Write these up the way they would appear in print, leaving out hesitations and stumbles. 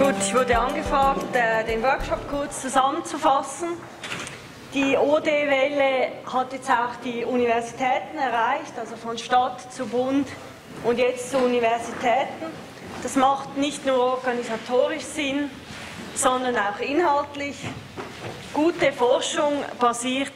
Gut, ich wurde angefragt, den Workshop kurz zusammenzufassen. Die OD-Welle hat jetzt auch die Universitäten erreicht, also von Stadt zu Bund und jetzt zu Universitäten. Das macht nicht nur organisatorisch Sinn, sondern auch inhaltlich. Gute Forschung basiert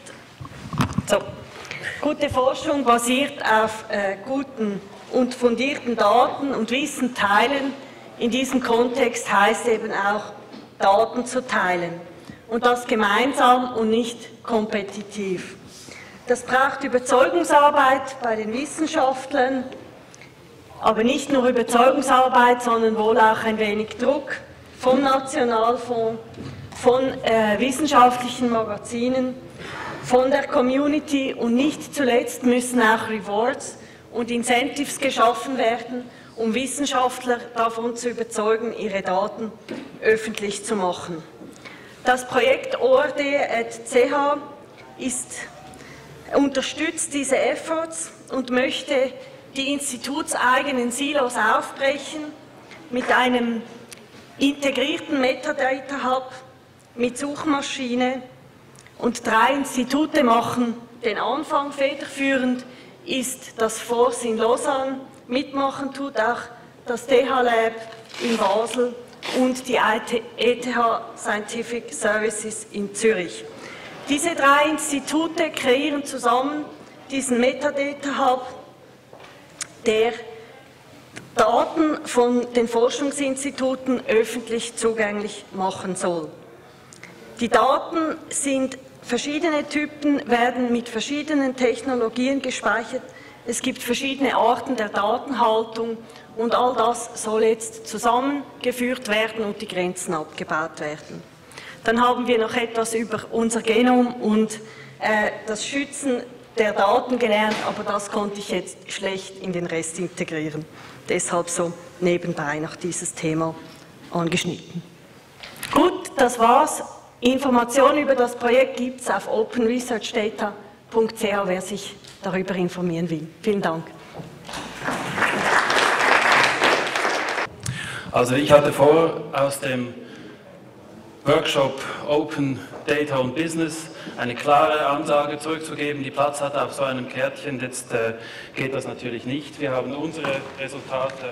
auf guten und fundierten Daten und Wissen teilen. In diesem Kontext heißt eben auch, Daten zu teilen. Und das gemeinsam und nicht kompetitiv. Das braucht Überzeugungsarbeit bei den Wissenschaftlern, aber nicht nur Überzeugungsarbeit, sondern wohl auch ein wenig Druck vom Nationalfonds, von wissenschaftlichen Magazinen, von der Community und nicht zuletzt müssen auch Rewards und Incentives geschaffen werden, um Wissenschaftler davon zu überzeugen, ihre Daten öffentlich zu machen. Das Projekt ORD@CH unterstützt diese Efforts und möchte die institutseigenen Silos aufbrechen mit einem integrierten Metadata-Hub, mit Suchmaschine, und 3 Institute machen den Anfang. Federführend ist das FORCE in Lausanne, mitmachen tut auch das TH-Lab in Basel und die ETH Scientific Services in Zürich. Diese 3 Institute kreieren zusammen diesen Metadata-Hub, der Daten von den Forschungsinstituten öffentlich zugänglich machen soll. Die Daten sind verschiedene Typen, werden mit verschiedenen Technologien gespeichert. Es gibt verschiedene Arten der Datenhaltung und all das soll jetzt zusammengeführt werden und die Grenzen abgebaut werden. Dann haben wir noch etwas über unser Genom und das Schützen der Daten gelernt, aber das konnte ich jetzt schlecht in den Rest integrieren. Deshalb so nebenbei noch dieses Thema angeschnitten. Gut, das war's. Informationen über das Projekt gibt es auf openresearchdata.ch, wer sich darüber informieren will. Vielen Dank. Also ich hatte vor, aus dem Workshop Open Data und Business eine klare Ansage zurückzugeben, die Platz hat auf so einem Kärtchen. Jetzt geht das natürlich nicht. Wir haben unsere Resultate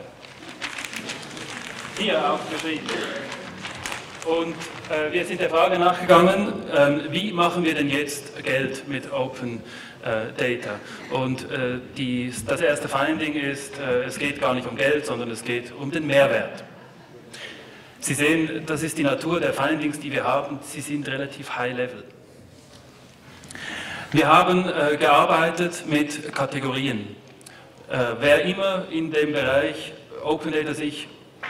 hier aufgeschrieben. Und wir sind der Frage nachgegangen, wie machen wir denn jetzt Geld mit Open Data? Und das erste Finding ist, es geht gar nicht um Geld, sondern es geht um den Mehrwert. Sie sehen, das ist die Natur der Findings, die wir haben. Sie sind relativ high-level. Wir haben gearbeitet mit Kategorien. Wer immer in dem Bereich Open Data sich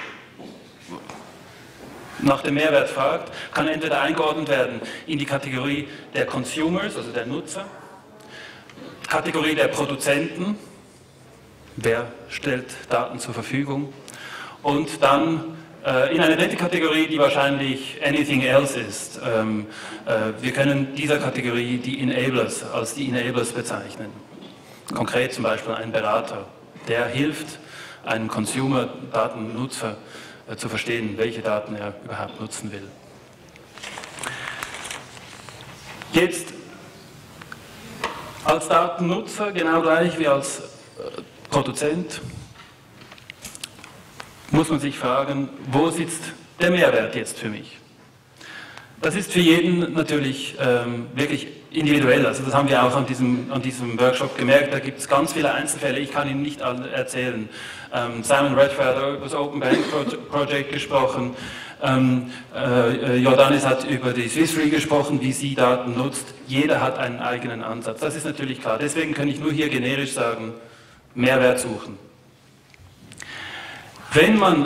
nach dem Mehrwert fragt, kann entweder eingeordnet werden in die Kategorie der Consumers, also der Nutzer, Kategorie der Produzenten, wer stellt Daten zur Verfügung, und dann in eine dritte Kategorie, die wahrscheinlich anything else ist. Wir können dieser Kategorie die Enablers als die Enablers bezeichnen. Konkret zum Beispiel ein Berater, der hilft einem Consumer, Datennutzer, zu verstehen, welche Daten er überhaupt nutzen will. Jetzt als Datennutzer, genau gleich wie als Produzent, muss man sich fragen, wo sitzt der Mehrwert jetzt für mich? Das ist für jeden natürlich wirklich individuell, also das haben wir auch an diesem Workshop gemerkt, da gibt es ganz viele Einzelfälle, ich kann Ihnen nicht alle erzählen. Simon Redfern über das Open Bank Project gesprochen, Jordanis hat über die Swiss Re gesprochen, wie sie Daten nutzt, jeder hat einen eigenen Ansatz, das ist natürlich klar, deswegen kann ich nur hier generisch sagen, Mehrwert suchen. Wenn man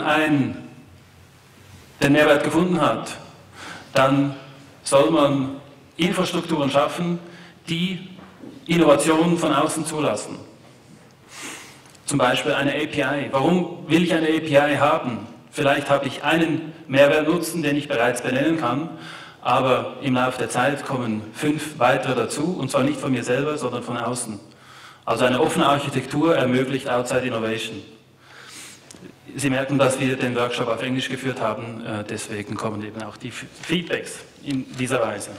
den Mehrwert gefunden hat, dann soll man Infrastrukturen schaffen, die Innovationen von außen zulassen. Zum Beispiel eine API. Warum will ich eine API haben? Vielleicht habe ich einen Mehrwertnutzen, den ich bereits benennen kann, aber im Laufe der Zeit kommen 5 weitere dazu, und zwar nicht von mir selber, sondern von außen. Also eine offene Architektur ermöglicht Outside Innovation. Sie merken, dass wir den Workshop auf Englisch geführt haben, deswegen kommen eben auch die Feedbacks in dieser Weise.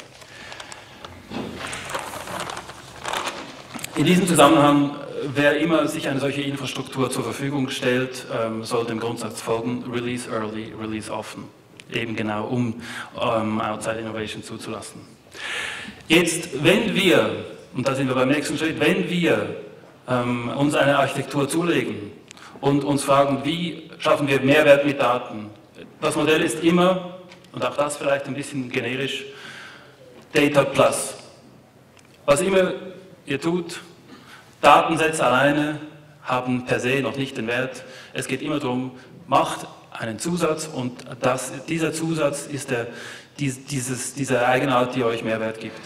In diesem Zusammenhang, wer immer sich eine solche Infrastruktur zur Verfügung stellt, sollte dem Grundsatz folgen, Release early, Release often. Eben genau, um Outside Innovation zuzulassen. Jetzt, wenn wir, und da sind wir beim nächsten Schritt, wenn wir uns eine Architektur zulegen und uns fragen, wie schaffen wir Mehrwert mit Daten? Das Modell ist immer, und auch das vielleicht ein bisschen generisch, Data Plus. Was immer ihr tut, Datensätze alleine haben per se noch nicht den Wert. Es geht immer darum, macht einen Zusatz und dieser Zusatz ist diese Eigenart, die euch Mehrwert gibt.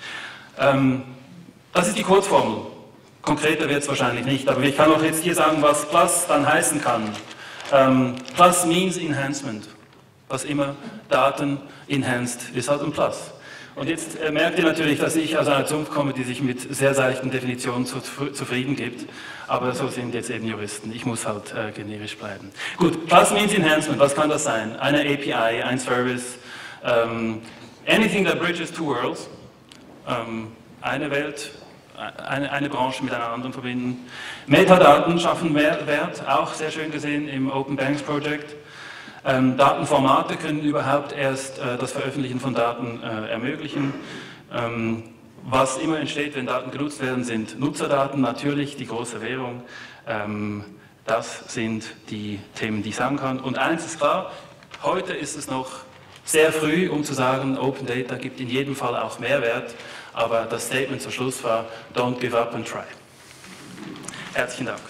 Das ist die Kurzformel. Konkreter wird es wahrscheinlich nicht, aber ich kann auch jetzt hier sagen, was Plus dann heißen kann. Plus means Enhancement. Was immer Daten enhanced ist halt ein Plus. Und jetzt merkt ihr natürlich, dass ich aus einer Zunft komme, die sich mit sehr seichten Definitionen zufrieden gibt. Aber so sind jetzt eben Juristen. Ich muss halt generisch bleiben. Gut, Plus means Enhancement. Was kann das sein? Eine API, ein Service, anything that bridges two worlds. Eine Welt, eine Branche mit einer anderen verbinden. Metadaten schaffen Wert, auch sehr schön gesehen im Open Banks Project. Datenformate können überhaupt erst das Veröffentlichen von Daten ermöglichen. Was immer entsteht, wenn Daten genutzt werden, sind Nutzerdaten, natürlich die große Währung. Das sind die Themen, die ich sagen kann. Und eins ist klar, heute ist es noch sehr früh, um zu sagen, Open Data gibt in jedem Fall auch Mehrwert, aber das Statement zum Schluss war, don't give up and try. Herzlichen Dank.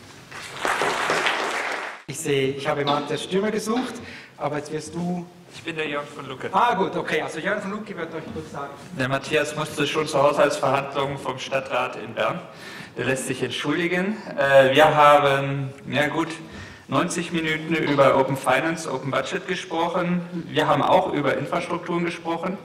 Ich sehe, ich habe Matthias Stürmer gesucht, aber jetzt wirst du... Ich bin der Jörg von Lucke. Ah gut, okay, also Jörg von Lucke wird euch kurz sagen. Der Matthias musste schon zur Haushaltsverhandlung vom Stadtrat in Bern. Der lässt sich entschuldigen. Wir haben, ja gut, 90 Minuten über Open Finance, Open Budget gesprochen. Wir haben auch über Infrastrukturen gesprochen,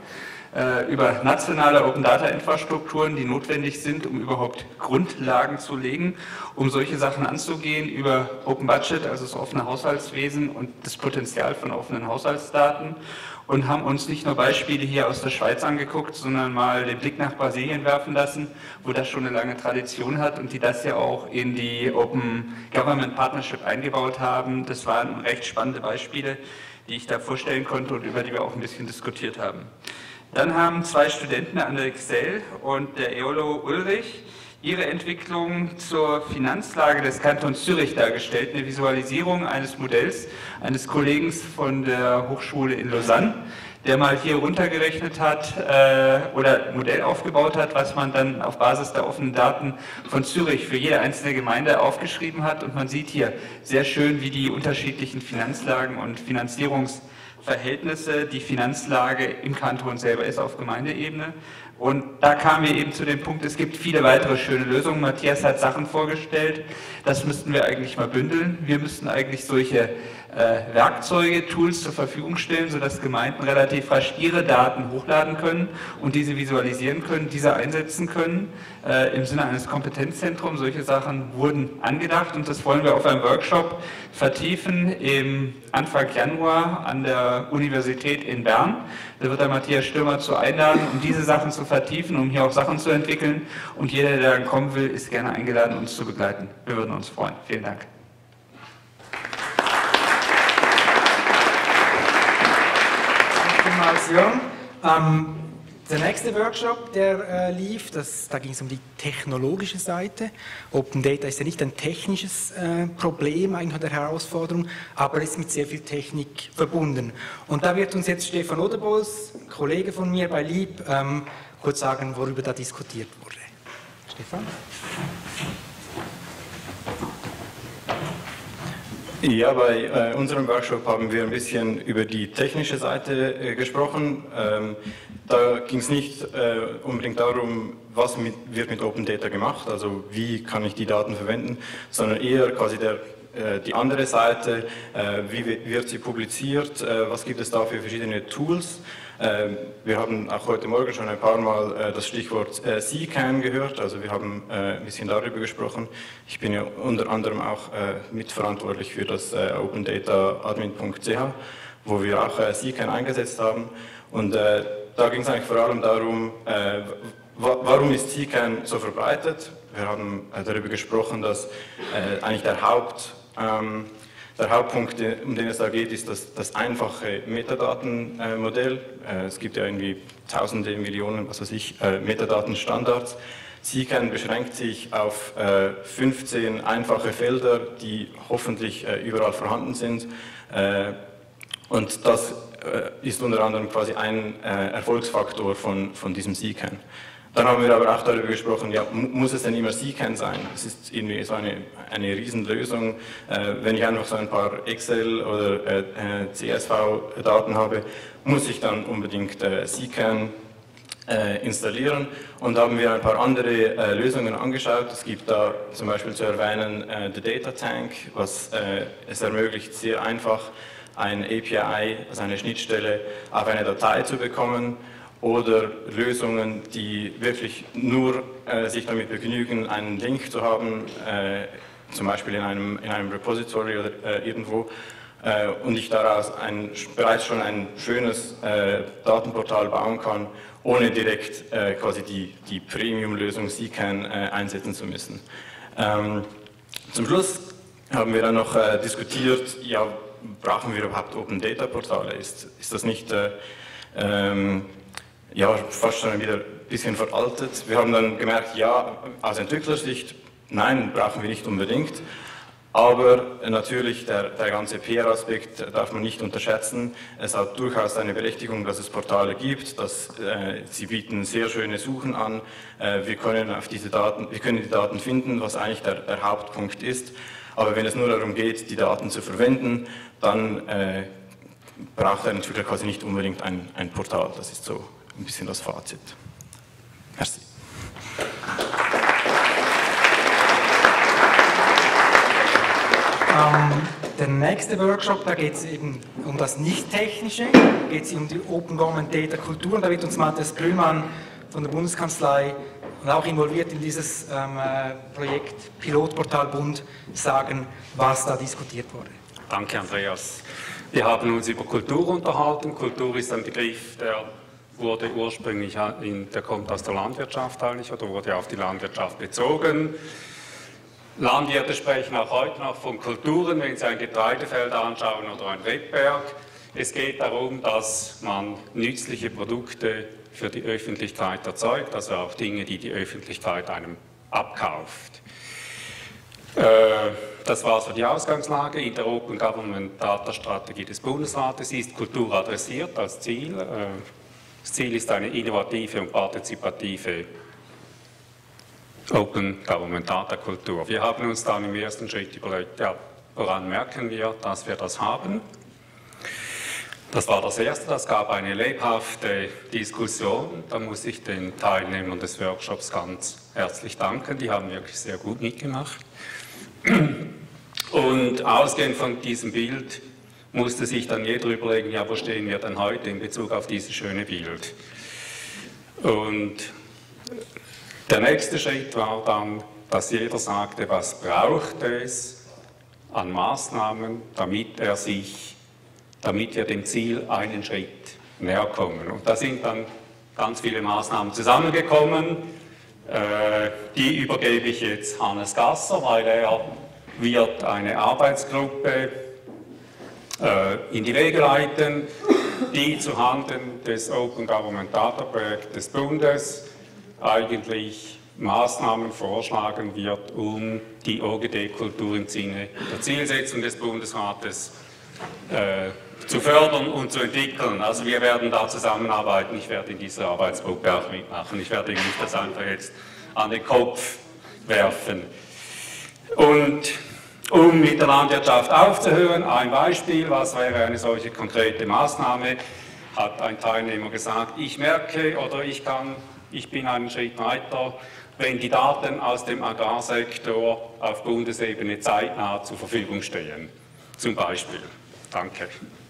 über nationale Open Data Infrastrukturen, die notwendig sind, um überhaupt Grundlagen zu legen, um solche Sachen anzugehen, über Open Budget, also das offene Haushaltswesen und das Potenzial von offenen Haushaltsdaten, und haben uns nicht nur Beispiele hier aus der Schweiz angeguckt, sondern mal den Blick nach Brasilien werfen lassen, wo das schon eine lange Tradition hat und die das ja auch in die Open Government Partnership eingebaut haben. Das waren recht spannende Beispiele, die ich da vorstellen konnte und über die wir auch ein bisschen diskutiert haben. Dann haben zwei Studenten, der André Xell und der Eolo Ulrich, ihre Entwicklung zur Finanzlage des Kantons Zürich dargestellt, eine Visualisierung eines Modells eines Kollegen von der Hochschule in Lausanne, der mal hier runtergerechnet hat oder ein Modell aufgebaut hat, was man dann auf Basis der offenen Daten von Zürich für jede einzelne Gemeinde aufgeschrieben hat. Und man sieht hier sehr schön, wie die unterschiedlichen Finanzlagen und Finanzierungsverhältnisse, die Finanzlage im Kanton selber ist auf Gemeindeebene. Und da kamen wir eben zu dem Punkt, es gibt viele weitere schöne Lösungen. Matthias hat Sachen vorgestellt, das müssten wir eigentlich mal bündeln. Wir müssten eigentlich solche Werkzeuge, Tools zur Verfügung stellen, sodass Gemeinden relativ rasch ihre Daten hochladen können und diese visualisieren können, diese einsetzen können im Sinne eines Kompetenzzentrums. Solche Sachen wurden angedacht und das wollen wir auf einem Workshop vertiefen im Anfang Januar an der Universität in Bern. Da wird der Matthias Stürmer zu einladen, um diese Sachen zu vertiefen, um hier auch Sachen zu entwickeln. Und jeder, der dann kommen will, ist gerne eingeladen, uns zu begleiten. Wir würden uns freuen. Vielen Dank. Der nächste Workshop, der lief, da ging es um die technologische Seite. Open Data ist ja nicht ein technisches Problem, eigentlich der Herausforderung, aber ist mit sehr viel Technik verbunden. Und da wird uns jetzt Stefan Oderbols, ein Kollege von mir bei LEAP, kurz sagen, worüber da diskutiert wurde. Stefan? Ja, bei unserem Workshop haben wir ein bisschen über die technische Seite gesprochen. Da ging es nicht unbedingt darum, was wird mit Open Data gemacht, also wie kann ich die Daten verwenden, sondern eher quasi der die andere Seite, wie wird sie publiziert, was gibt es da für verschiedene Tools. Wir haben auch heute Morgen schon ein paar Mal das Stichwort CKAN gehört, also wir haben ein bisschen darüber gesprochen. Ich bin ja unter anderem auch mitverantwortlich für das OpenDataAdmin.ch, wo wir auch CKAN eingesetzt haben. Und da ging es eigentlich vor allem darum, warum ist CKAN so verbreitet? Wir haben darüber gesprochen, dass eigentlich der Hauptpunkt, um den es da geht, ist das einfache Metadatenmodell. Es gibt ja irgendwie tausende, Millionen, was weiß ich, Metadatenstandards. CKAN beschränkt sich auf 15 einfache Felder, die hoffentlich überall vorhanden sind. Und das ist unter anderem quasi ein Erfolgsfaktor von diesem CKAN. Dann haben wir aber auch darüber gesprochen, ja, muss es denn immer CKAN sein? Es ist irgendwie so eine Riesenlösung. Wenn ich einfach so ein paar Excel- oder CSV-Daten habe, muss ich dann unbedingt CKAN installieren. Und da haben wir ein paar andere Lösungen angeschaut. Es gibt da zum Beispiel zu erwähnen The Data Tank, was es ermöglicht, sehr einfach ein API, also eine Schnittstelle, auf eine Datei zu bekommen. Oder Lösungen, die wirklich nur sich damit begnügen, einen Link zu haben, zum Beispiel in einem Repository oder irgendwo, und ich daraus bereits schon ein schönes Datenportal bauen kann, ohne direkt quasi die Premium-Lösung CKAN einsetzen zu müssen. Zum Schluss haben wir dann noch diskutiert, ja, brauchen wir überhaupt Open-Data-Portale? Ist das nicht ja, fast schon wieder ein bisschen veraltet? Wir haben dann gemerkt, ja, aus Entwicklersicht, nein, brauchen wir nicht unbedingt. Aber natürlich, der ganze PR-Aspekt darf man nicht unterschätzen. Es hat durchaus eine Berechtigung, dass es Portale gibt, sie bieten sehr schöne Suchen an. Wir können die Daten finden, was eigentlich der Hauptpunkt ist. Aber wenn es nur darum geht, die Daten zu verwenden, dann braucht der Entwickler quasi nicht unbedingt ein Portal. Das ist so ein bisschen das Fazit. Merci. Der nächste Workshop, da geht es eben um das Nicht-Technische, geht es um die Open Government Data Kultur, und da wird uns Matthias Brühlmann von der Bundeskanzlei und auch involviert in dieses Projekt Pilotportal Bund sagen, was da diskutiert wurde. Danke, Andreas. Wir haben uns über Kultur unterhalten. Kultur ist ein Begriff, der wurde ursprünglich, der kommt aus der Landwirtschaft eigentlich, oder wurde auf die Landwirtschaft bezogen. Landwirte sprechen auch heute noch von Kulturen, wenn sie ein Getreidefeld anschauen oder ein Rebberg. Es geht darum, dass man nützliche Produkte für die Öffentlichkeit erzeugt, also auch Dinge, die die Öffentlichkeit einem abkauft. Das war so die Ausgangslage. In der Open Government Data Strategie des Bundesrates ist Kultur adressiert als Ziel. Das Ziel ist eine innovative und partizipative Open Government Data Kultur. Wir haben uns dann im ersten Schritt überlegt, ja, woran merken wir, dass wir das haben? Das war das Erste, das gab eine lebhafte Diskussion. Da muss ich den Teilnehmern des Workshops ganz herzlich danken, die haben wirklich sehr gut mitgemacht. Und ausgehend von diesem Bild musste sich dann jeder überlegen, ja, wo stehen wir denn heute in Bezug auf dieses schöne Bild? Und der nächste Schritt war dann, dass jeder sagte, was braucht es an Maßnahmen, damit wir dem Ziel einen Schritt näher kommen. Und da sind dann ganz viele Maßnahmen zusammengekommen. Die übergebe ich jetzt Hannes Gasser, weil er wird eine Arbeitsgruppe in die Wege leiten, die zuhanden des Open Government Data Projekts des Bundes eigentlich Maßnahmen vorschlagen wird, um die OGD-Kultur im Sinne der Zielsetzung des Bundesrates zu fördern und zu entwickeln. Also wir werden da zusammenarbeiten, ich werde in dieser Arbeitsgruppe auch mitmachen. Ich werde nicht das einfach jetzt an den Kopf werfen. Und um mit der Landwirtschaft aufzuhören, ein Beispiel, was wäre eine solche konkrete Maßnahme, hat ein Teilnehmer gesagt, ich merke oder ich bin einen Schritt weiter, wenn die Daten aus dem Agrarsektor auf Bundesebene zeitnah zur Verfügung stehen. Zum Beispiel. Danke.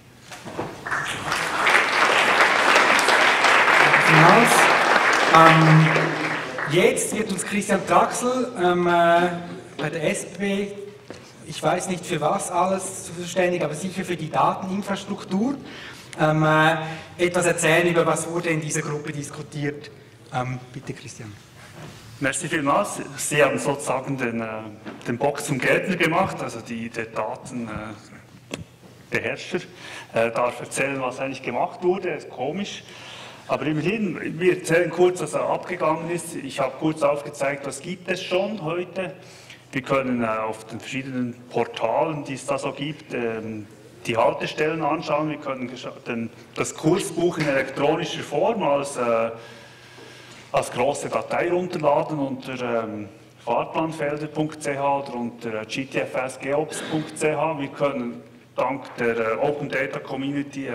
Jetzt wird uns Christian Traxel bei der SP, ich weiß nicht für was alles zuständig, aber sicher für die Dateninfrastruktur, etwas erzählen über was wurde in dieser Gruppe diskutiert. Bitte Christian. Merci vielmals. Sie haben sozusagen den Bock zum Gärtner gemacht, also der Datenbeherrscher darf erzählen, was eigentlich gemacht wurde, ist komisch. Aber immerhin, wir erzählen kurz, was abgegangen ist. Ich habe kurz aufgezeigt, was gibt es schon heute. Wir können auf den verschiedenen Portalen, die es da so gibt, die Haltestellen anschauen. Wir können das Kursbuch in elektronischer Form als große Datei runterladen unter fahrplanfelder.ch oder unter gtfsgeops.ch. Wir können dank der Open Data Community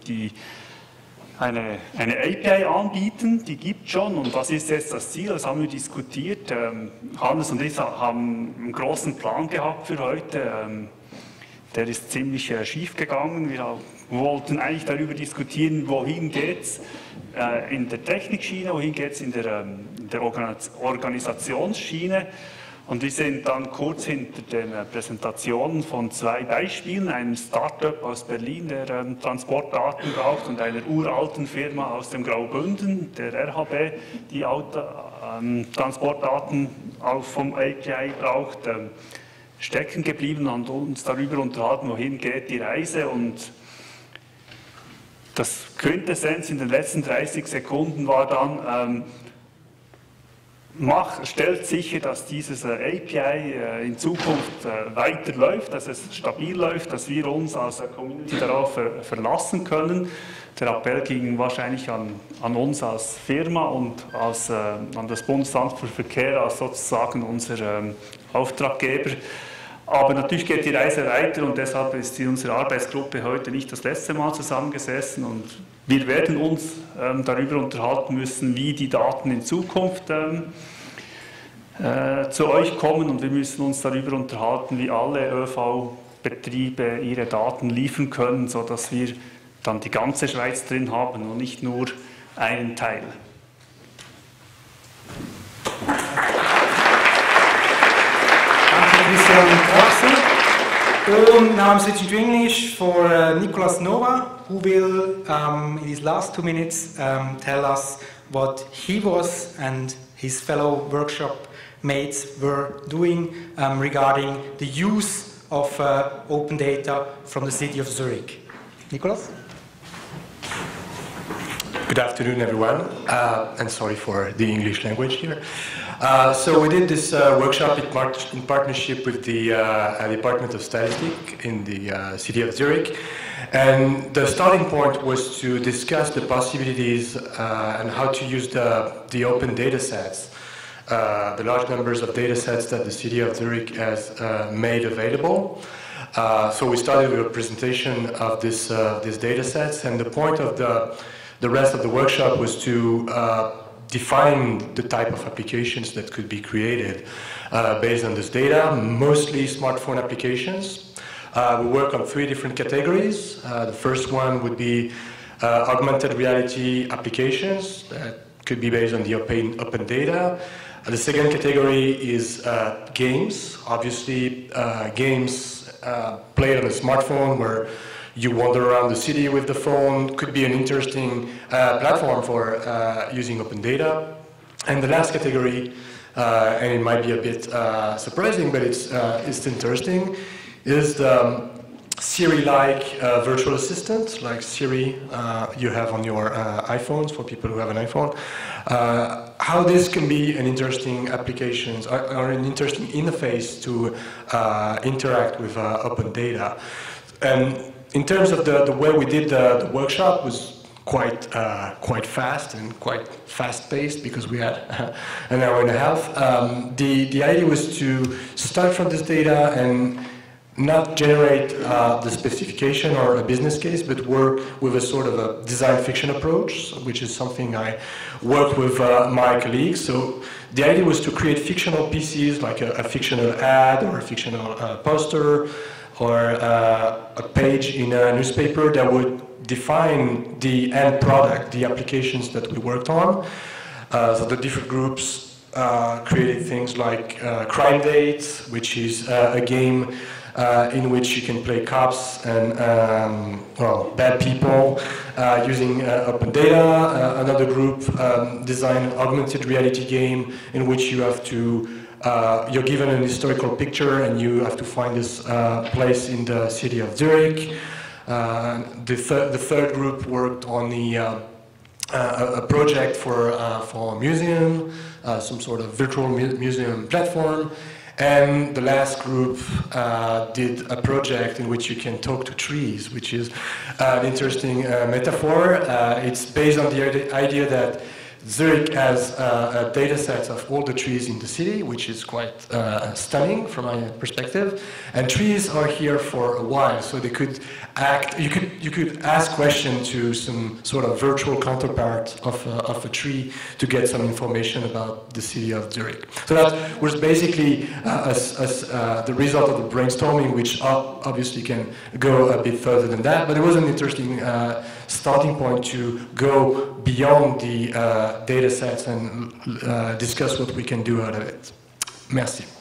eine API anbieten, die gibt es schon. Und was ist jetzt das Ziel? Das haben wir diskutiert. Hannes und ich haben einen großen Plan gehabt für heute. Der ist ziemlich schief gegangen. Wir wollten eigentlich darüber diskutieren, wohin geht es in der Technikschiene, wohin geht es in der Organisationsschiene. Und wir sind dann kurz hinter den Präsentationen von zwei Beispielen, einem Startup aus Berlin, der Transportdaten braucht, und einer uralten Firma aus dem Graubünden, der RHB, die Transportdaten auch vom API braucht, stecken geblieben und uns darüber unterhalten, wohin geht die Reise. Und das Quintessenz in den letzten 30 Sekunden war dann, stellt sicher, dass dieses API in Zukunft weiterläuft, dass es stabil läuft, dass wir uns als Community darauf verlassen können. Der Appell ging wahrscheinlich an uns als Firma und an das Bundesamt für Verkehr als sozusagen unser Auftraggeber. Aber natürlich geht die Reise weiter und deshalb ist unsere Arbeitsgruppe heute nicht das letzte Mal zusammengesessen und wir werden uns darüber unterhalten müssen, wie die Daten in Zukunft zu euch kommen, und wir müssen uns darüber unterhalten, wie alle ÖV-Betriebe ihre Daten liefern können, sodass wir dann die ganze Schweiz drin haben und nicht nur einen Teil. Danke Christian Traxel. And now I'm switching to English for Nicolas Nova, who will, in his last 2 minutes, tell us what he was and his fellow workshop mates were doing regarding the use of open data from the city of Zurich. Nicolas? Good afternoon, everyone, and sorry for the English language here. So we did this workshop in partnership with the Department of Statistics in the city of Zurich, and the starting point was to discuss the possibilities and how to use the open data sets, the large numbers of data sets that the city of Zurich has made available. So we started with a presentation of these data sets, and the point of the rest of the workshop was to define the type of applications that could be created based on this data, mostly smartphone applications. We work on 3 different categories. The first one would be augmented reality applications that could be based on the open data. The second category is games. Obviously, games played on a smartphone where you wander around the city with the phone, could be an interesting platform for using open data. And the last category, and it might be a bit surprising, but it's interesting, is the Siri-like virtual assistant, like Siri you have on your iPhones, for people who have an iPhone. How this can be an interesting application or an interesting interface to interact with open data. And in terms of the way we did the workshop was quite fast and quite fast-paced because we had an hour and a half. The idea was to start from this data and not generate the specification or a business case, but work with a sort of a design fiction approach, which is something I worked with my colleagues. So the idea was to create fictional pieces, like a fictional ad or a fictional poster or a page in a newspaper that would define the end product, the applications that we worked on. So the different groups created things like Crime Dates, which is a game in which you can play cops and bad people using open data. Another group designed an augmented reality game in which you have to, you're given an historical picture and you have to find this place in the city of Zurich. The third group worked on a project for a museum, some sort of virtual museum platform. And the last group did a project in which you can talk to trees, which is an interesting metaphor. It's based on the idea that Zurich has a data set of all the trees in the city, which is quite stunning from my perspective. And trees are here for a while, so they could act. You could ask questions to some sort of virtual counterpart of a tree to get some information about the city of Zurich. So that was basically the result of the brainstorming, which obviously can go a bit further than that. But it was an interesting starting point to go beyond the data sets and discuss what we can do out of it. Merci.